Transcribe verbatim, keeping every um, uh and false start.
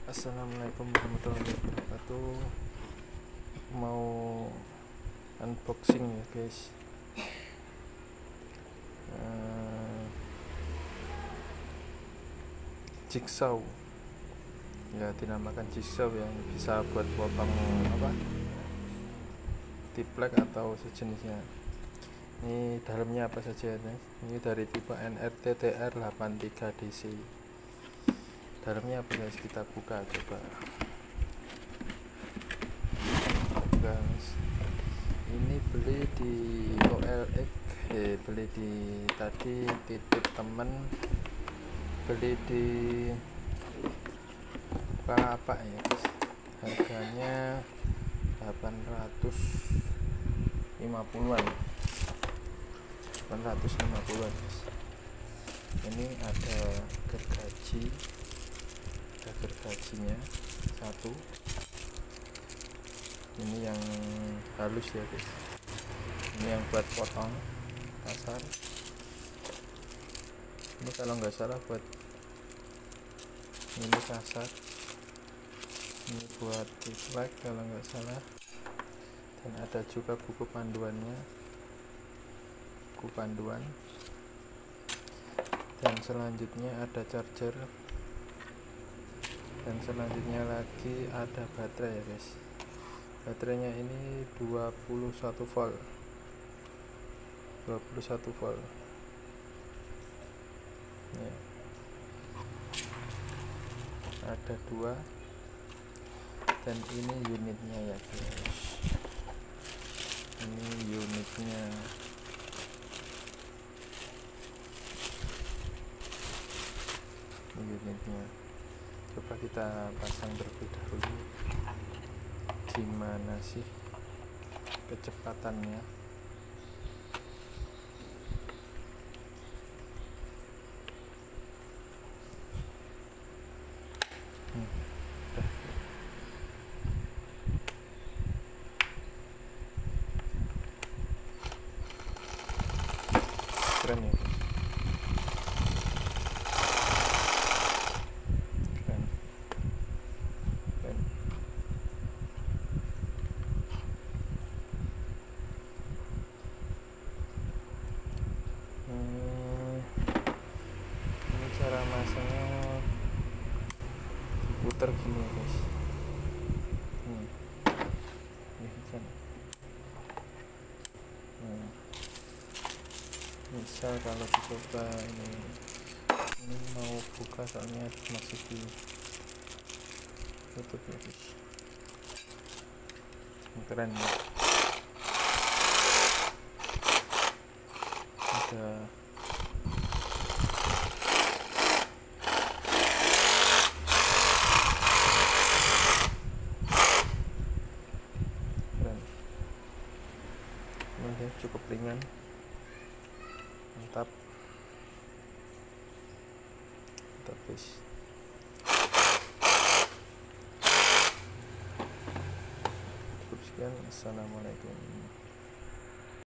Assalamualaikum warahmatullahi wabarakatuh. Mau unboxing ya guys. uh, Jigsaw ya, dinamakan jigsaw yang bisa buat potong apa tiplek atau sejenisnya. Ini dalamnya apa saja guys? Ini dari tipe N R T T R delapan tiga D C. Dalamnya apa guys, kita buka coba guys. Ini beli di O L X, eh, beli di tadi titip temen, beli di Bukalapak ya guys. Harganya delapan ratus lima puluhan, delapan ratus lima puluhan guys. Ini ada gergaji, ada gergajinya satu. Ini yang halus ya guys, ini yang buat potong kasar. Ini kalau nggak salah buat ini kasar, ini buat tiplek kalau nggak salah. Dan ada juga buku panduannya, buku panduan. Dan selanjutnya ada charger, dan selanjutnya lagi ada baterai ya guys. Baterainya ini dua puluh satu volt, dua puluh satu volt ya. Ada dua, dan ini unitnya ya guys. Ini unitnya. Ini unitnya. Coba kita pasang terlebih dahulu. Gimana sih kecepatannya? Hmm. Keren ya, keren, keren. Hmm, ini cara masangnya diputar gini ya guys. Hmm. Ini kan. Hmm. Misal kalau dicoba ini, ini mau buka soalnya masih di tutup ya guys. Keren ya. Ada keren. Ini cukup ringan, mantap, mantap guys. Cukup sekian, assalamualaikum.